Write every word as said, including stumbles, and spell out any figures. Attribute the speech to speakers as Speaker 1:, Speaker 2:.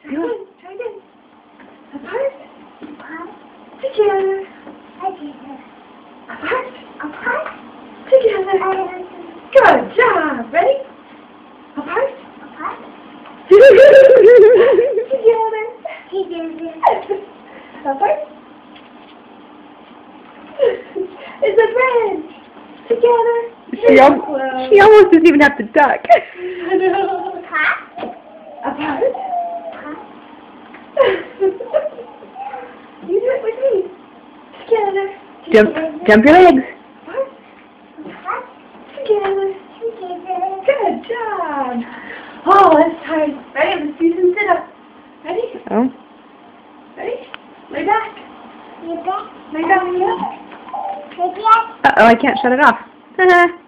Speaker 1: Try again. Try again. Apart.
Speaker 2: Apart.
Speaker 1: Together.
Speaker 2: Together.
Speaker 1: Apart.
Speaker 2: Apart.
Speaker 1: Together. Good job. Ready? Apart.
Speaker 2: Apart.
Speaker 1: Together.
Speaker 2: Together.
Speaker 1: Apart. It's a friend. Together.
Speaker 3: She, al she almost doesn't even have to duck.
Speaker 1: I know.
Speaker 2: Apart.
Speaker 1: Apart.
Speaker 2: Apart.
Speaker 1: You do it with me. Together.
Speaker 3: Jump, jump your legs.
Speaker 1: Apart.
Speaker 2: Apart.
Speaker 1: Together.
Speaker 2: Together.
Speaker 1: Good job. Oh, let's try. Ready? Let's do some sit-ups. Ready?
Speaker 3: Oh.
Speaker 1: Ready? Lay back.
Speaker 2: You back.
Speaker 1: Lay back. Yeah.
Speaker 2: Take it.
Speaker 3: Uh oh, I can't shut it off.